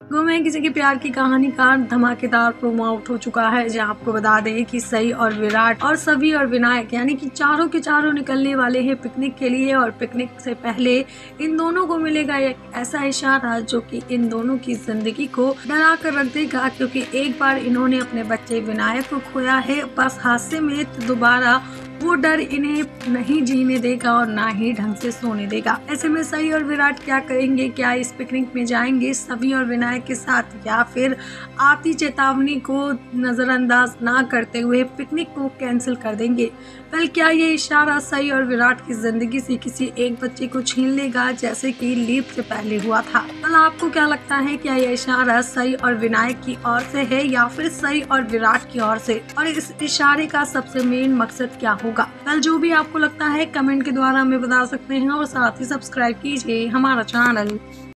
गुम है किसी के प्यार की कहानी का धमाकेदार प्रोमो आउट हो चुका है, जहां आपको बता दें कि सई और विराट और सभी और विनायक यानी कि चारों के चारों निकलने वाले हैं पिकनिक के लिए। और पिकनिक से पहले इन दोनों को मिलेगा एक ऐसा इशारा जो कि इन दोनों की जिंदगी को डरा कर रख देगा, क्योंकि एक बार इन्होंने अपने बच्चे विनायक को खोया है, बस हादसे में तो दोबारा वो डर इन्हें नहीं जीने देगा और ना ही ढंग से सोने देगा। ऐसे में सई और विराट क्या करेंगे? क्या इस पिकनिक में जाएंगे सभी और विनायक के साथ, या फिर आती चेतावनी को नजरअंदाज ना करते हुए पिकनिक को कैंसिल कर देंगे? कल क्या ये इशारा सई और विराट की जिंदगी से किसी एक बच्चे को छीन लेगा, जैसे कि लीप से पहले हुआ था? कल आपको क्या लगता है, क्या ये इशारा सई और विनायक की ओर से है या फिर सई और विराट की ओर से? और इस इशारे का सबसे मेन मकसद क्या होगा? कल जो भी आपको लगता है कमेंट के द्वारा हमें बता सकते हैं, और साथ ही सब्सक्राइब कीजिए हमारा चैनल।